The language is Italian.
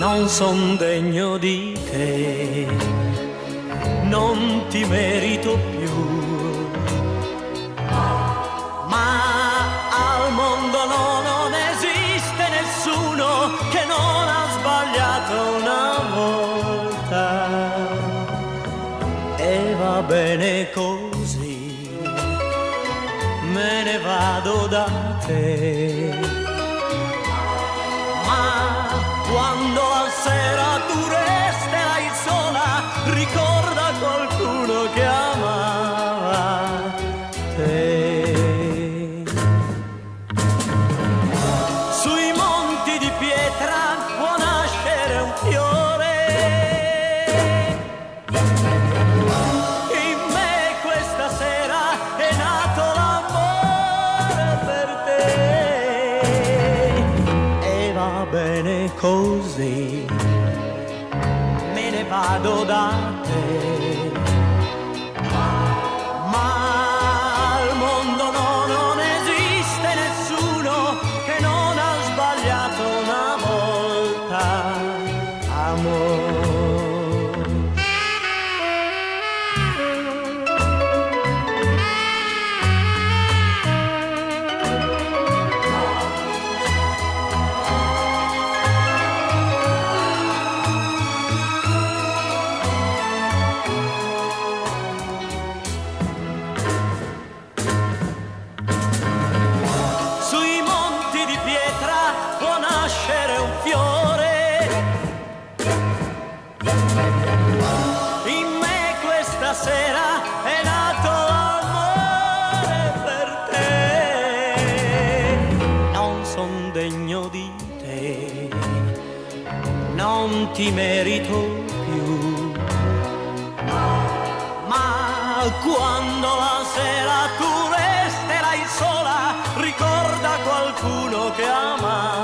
non son degno di te, non ti merito più, ma al mondo non esiste nessuno che non ha sbagliato una volta, e va bene così, me ne vado da te. Quando la sera tu resterai sola, ricorda qualcuno che amava te. Sui monti di pietra può nascere un fiore, in me questa sera è nato l'amore per te, e va bene così, me ne vado da te, ma al mondo non esiste nessuno che non ha sbagliato una volta, amore. Sera è nato l'amore per te, non son degno di te, non ti merito più, ma quando la sera tu resterai sola, ricorda qualcuno che ama